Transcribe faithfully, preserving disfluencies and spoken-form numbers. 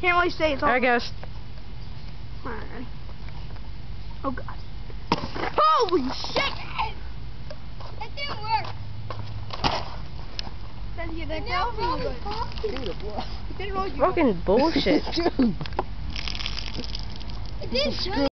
Can't really say it's all. There it goes. Alright, ready? Oh god. Holy shit! It didn't work. Then you And didn't now go. Robin's talking. It didn't roll you. Fucking bullshit. It didn't